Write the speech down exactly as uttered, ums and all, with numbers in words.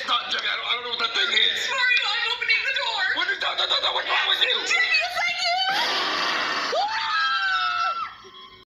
Stop, Jimmy. I don't, I don't know what that thing is. Mario, I'm opening the door. What is that? What's wrong with you? Jimmy, it's like you.